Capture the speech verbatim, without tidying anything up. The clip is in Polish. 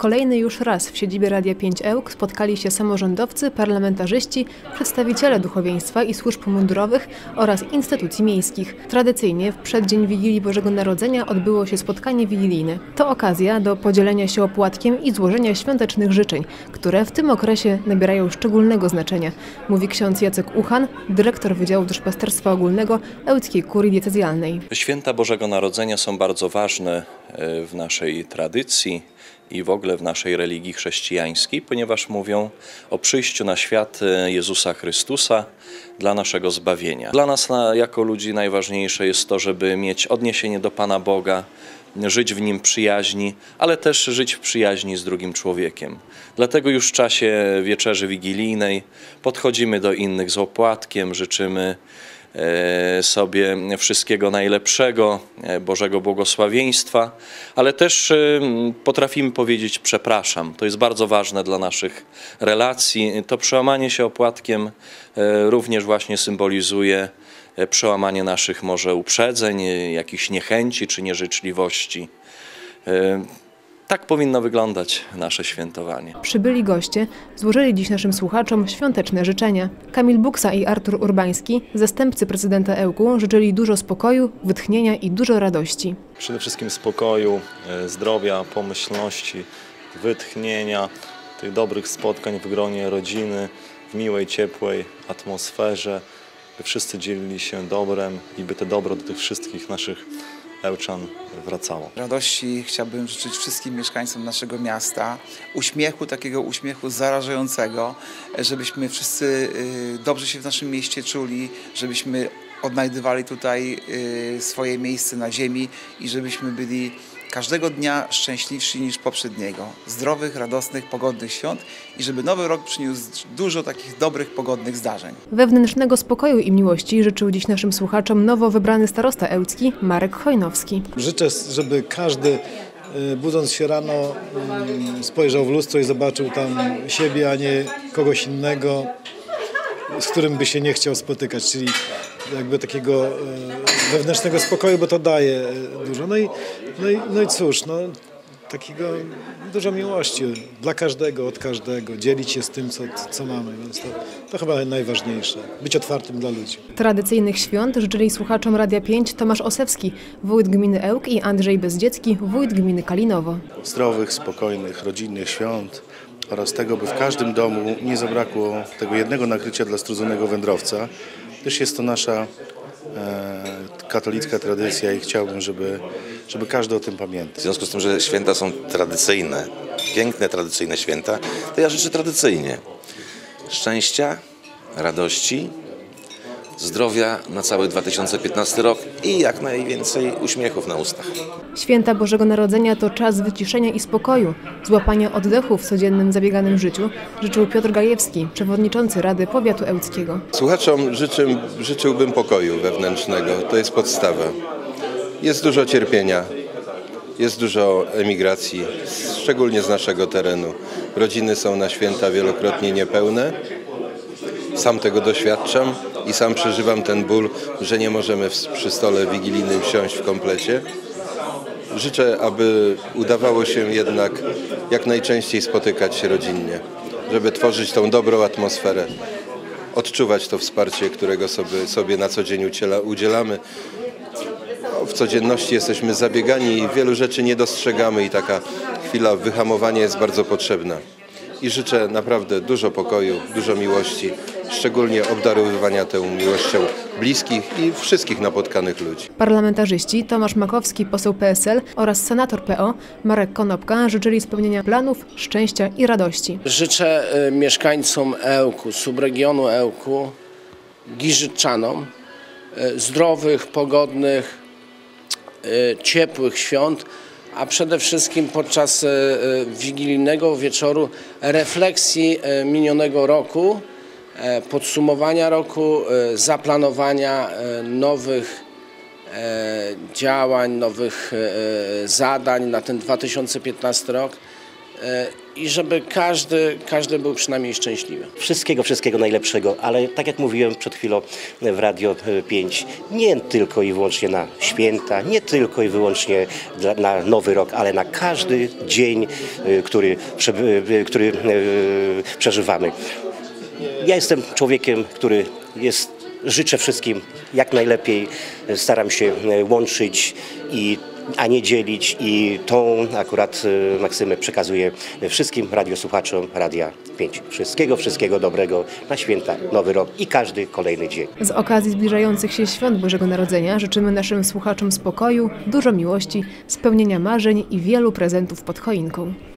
kolejny już raz w siedzibie Radia pięć Ełk spotkali się samorządowcy, parlamentarzyści, przedstawiciele duchowieństwa i służb mundurowych oraz instytucji miejskich. Tradycyjnie w przeddzień Wigilii Bożego Narodzenia odbyło się spotkanie wigilijne. To okazja do podzielenia się opłatkiem i złożenia świątecznych życzeń, które w tym okresie nabierają szczególnego znaczenia, mówi ksiądz Jacek Uchan, dyrektor Wydziału Duszpasterstwa Ogólnego Ełckiej Kurii Diecezjalnej. Święta Bożego Narodzenia są bardzo ważne w naszej tradycji i w ogóle w naszej religii chrześcijańskiej, ponieważ mówią o przyjściu na świat Jezusa Chrystusa dla naszego zbawienia. Dla nas jako ludzi najważniejsze jest to, żeby mieć odniesienie do Pana Boga, żyć w Nim przyjaźni, ale też żyć w przyjaźni z drugim człowiekiem. Dlatego już w czasie wieczerzy wigilijnej podchodzimy do innych z opłatkiem, życzymy sobie wszystkiego najlepszego, Bożego błogosławieństwa, ale też potrafimy powiedzieć przepraszam. To jest bardzo ważne dla naszych relacji. To przełamanie się opłatkiem również właśnie symbolizuje przełamanie naszych może uprzedzeń, jakichś niechęci czy nieżyczliwości. Tak powinno wyglądać nasze świętowanie. Przybyli goście złożyli dziś naszym słuchaczom świąteczne życzenia. Kamil Buksa i Artur Urbański, zastępcy prezydenta Ełku, życzyli dużo spokoju, wytchnienia i dużo radości. Przede wszystkim spokoju, zdrowia, pomyślności, wytchnienia, tych dobrych spotkań w gronie rodziny, w miłej, ciepłej atmosferze, by wszyscy dzielili się dobrem i by to dobro do tych wszystkich naszych Ełczan wracało. Radości chciałbym życzyć wszystkim mieszkańcom naszego miasta, uśmiechu, takiego uśmiechu zarażającego, żebyśmy wszyscy dobrze się w naszym mieście czuli, żebyśmy odnajdywali tutaj swoje miejsce na ziemi i żebyśmy byli każdego dnia szczęśliwsi niż poprzedniego. Zdrowych, radosnych, pogodnych świąt i żeby nowy rok przyniósł dużo takich dobrych, pogodnych zdarzeń. Wewnętrznego spokoju i miłości życzył dziś naszym słuchaczom nowo wybrany starosta ełcki Marek Chojnowski. Życzę, żeby każdy budząc się rano spojrzał w lustro i zobaczył tam siebie, a nie kogoś innego, z którym by się nie chciał spotykać, czyli jakby takiego wewnętrznego spokoju, bo to daje dużo. No i, no i, no i cóż, no, takiego dużo miłości dla każdego, od każdego, dzielić się z tym, co, co mamy, więc to, to chyba najważniejsze, być otwartym dla ludzi. Tradycyjnych świąt życzyli słuchaczom Radia pięć Tomasz Osewski, wójt gminy Ełk i Andrzej Bezdziecki, wójt gminy Kalinowo. Zdrowych, spokojnych, rodzinnych świąt oraz tego, by w każdym domu nie zabrakło tego jednego nakrycia dla strudzonego wędrowca, gdyż jest to nasza e, katolicka tradycja i chciałbym, żeby, żeby każdy o tym pamiętał. W związku z tym, że święta są tradycyjne, piękne, tradycyjne święta, to ja życzę tradycyjnie szczęścia, radości, zdrowia na cały dwa tysiące piętnasty rok i jak najwięcej uśmiechów na ustach. Święta Bożego Narodzenia to czas wyciszenia i spokoju, złapania oddechu w codziennym zabieganym życiu, życzył Piotr Gajewski, przewodniczący Rady Powiatu Ełckiego. Słuchaczom życzę, życzyłbym pokoju wewnętrznego, to jest podstawa. Jest dużo cierpienia, jest dużo emigracji, szczególnie z naszego terenu. Rodziny są na święta wielokrotnie niepełne. Sam tego doświadczam i sam przeżywam ten ból, że nie możemy przy stole wigilijnym siąść w komplecie. Życzę, aby udawało się jednak jak najczęściej spotykać się rodzinnie, żeby tworzyć tą dobrą atmosferę, odczuwać to wsparcie, którego sobie, sobie na co dzień udzielamy. No, w codzienności jesteśmy zabiegani i wielu rzeczy nie dostrzegamy i taka chwila wyhamowania jest bardzo potrzebna. I życzę naprawdę dużo pokoju, dużo miłości, szczególnie obdarowywania tą miłością bliskich i wszystkich napotkanych ludzi. Parlamentarzyści Tomasz Makowski, poseł P S L oraz senator P O Marek Konopka życzyli spełnienia planów, szczęścia i radości. Życzę mieszkańcom Ełku, subregionu Ełku, Giżyczanom zdrowych, pogodnych, ciepłych świąt, a przede wszystkim podczas wigilijnego wieczoru refleksji minionego roku, podsumowania roku, zaplanowania nowych działań, nowych zadań na ten dwa tysiące piętnasty rok i żeby każdy, każdy był przynajmniej szczęśliwy. Wszystkiego, wszystkiego najlepszego, ale tak jak mówiłem przed chwilą w Radio pięć, nie tylko i wyłącznie na święta, nie tylko i wyłącznie dla, na Nowy Rok, ale na każdy dzień, który, który przeżywamy. Ja jestem człowiekiem, który jest, życzę wszystkim jak najlepiej, staram się łączyć i a nie dzielić i tą akurat maksymę przekazuję wszystkim radiosłuchaczom Radia pięć. Wszystkiego, wszystkiego dobrego na święta, Nowy Rok i każdy kolejny dzień. Z okazji zbliżających się świąt Bożego Narodzenia życzymy naszym słuchaczom spokoju, dużo miłości, spełnienia marzeń i wielu prezentów pod choinką.